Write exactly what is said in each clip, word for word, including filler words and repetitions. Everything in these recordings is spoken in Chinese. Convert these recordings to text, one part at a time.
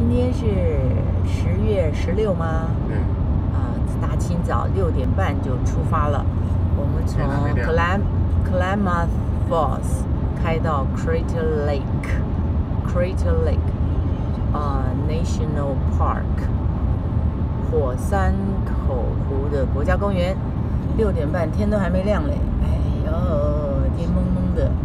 今天是十月十六吗？ 对。 啊，大清早六点半就出发了。我们从 Clam Klamath Falls 开到 Crater Lake，Crater Lake 啊、uh, National Park 火山口湖的国家公园。六点半，天都还没亮嘞，哎呦，天蒙蒙的。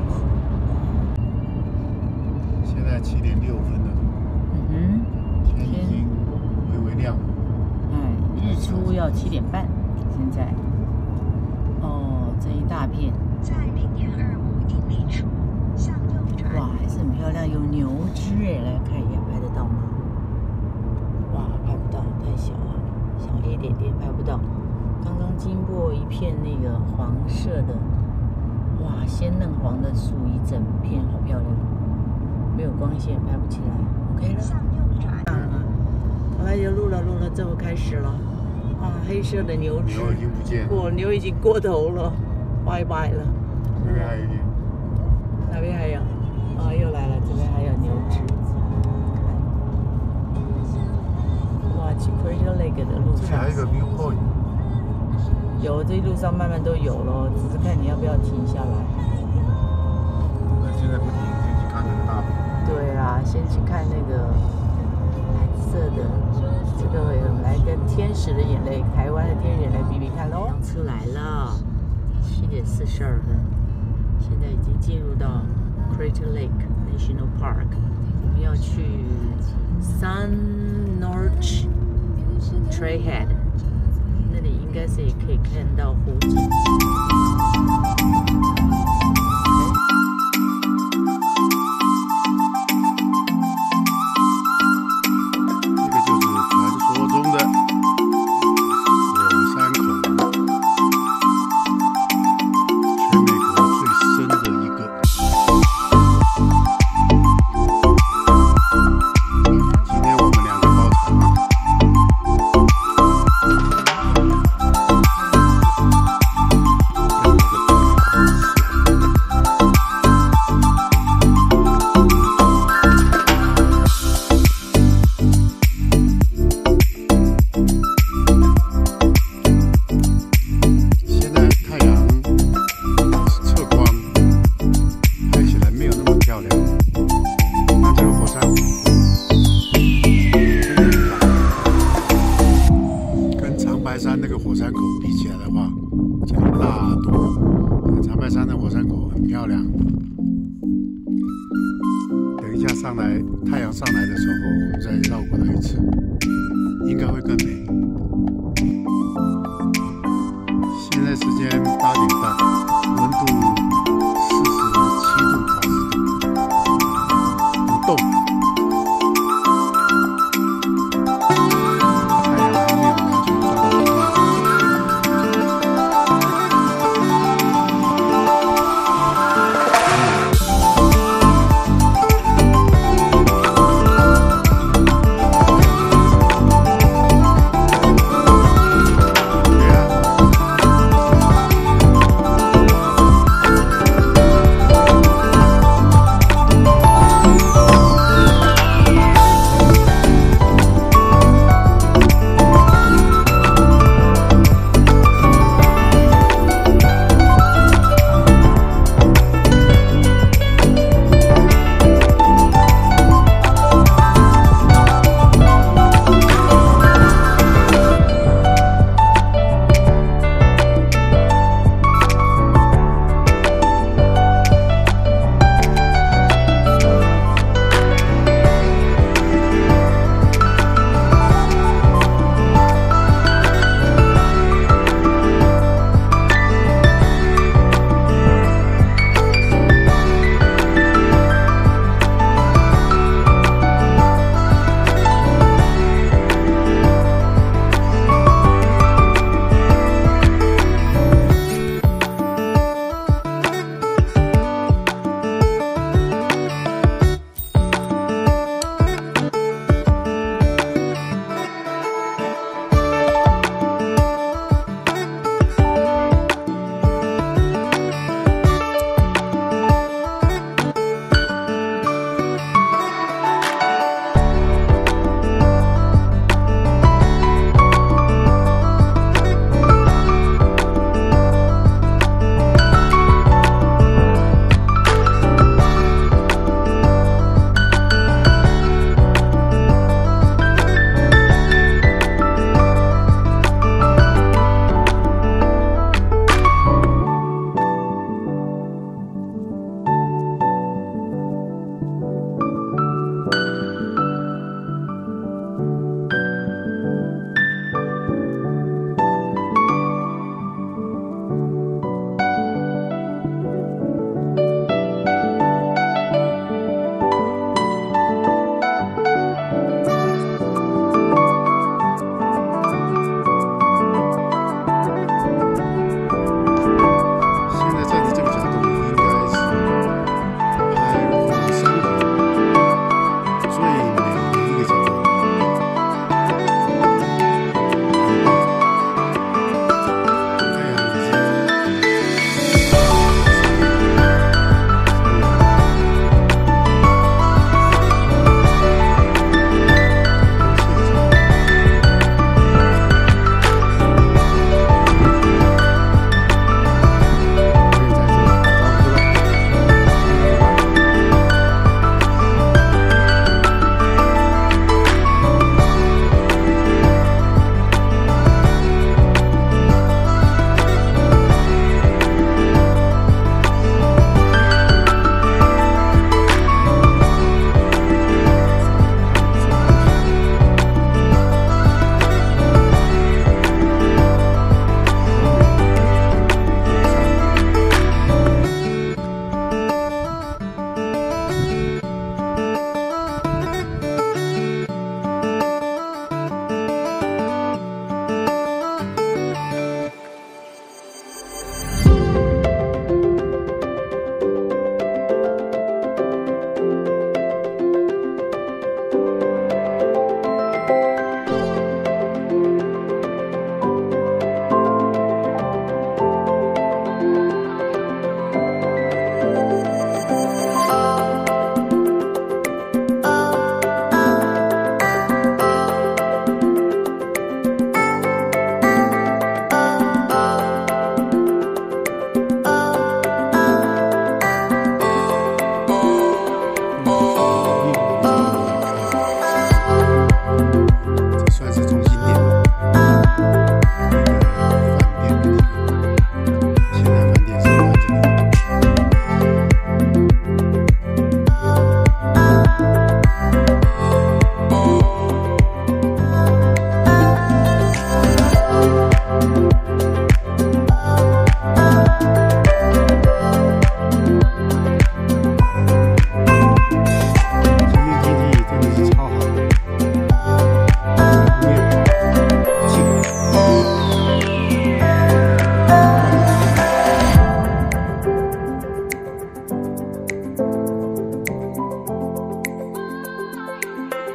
现在七点六分了。 嗯哼。 天已经微微亮了。 嗯，日出要七点半，现在。哦，这一大片。 在零点二五英里处向右转。 哇，还是很漂亮，有牛只哎，来看一眼，拍得到吗？哇，拍不到，太小了，小一点点，拍不到。刚刚经过一片那个黄色的，哇，鲜嫩黄的树，一整片，好漂亮。没有光线，拍不起来。OK 了。 向右转。 啊，好了，有录了，录了，这会开始了。啊，黑色的牛只， 牛已经不见了。 过牛已经过头了，拜拜了。 这边还有一点。 那边还有，啊，又来了，这边还有牛只。哇，去 Crater Lake 的路上。 这里还有一个 viewpoint。 有，这一路上慢慢都有了，只是看你要不要停下来。 那现在不停，先去看那个大片。 对啊，先去看那个蓝色的，这个我们来跟《天使的眼泪》台湾的天使眼泪比比看喽。出来了，七点四十二分，现在已经进入到 Crater Lake National Park， 我们要去 Sun Notch Trailhead。那里应该是也可以看到湖景。 这个就是传说中的火山口，全美国最深的一个。今天我们两个包场啊。山那个火山口比起来的话，强大多。长白山的火山口很漂亮。等一下上来，太阳上来的时候，我们再绕过来一次，应该会更美。现在时间八点半，温度四十七度华氏度，不动。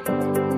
拜。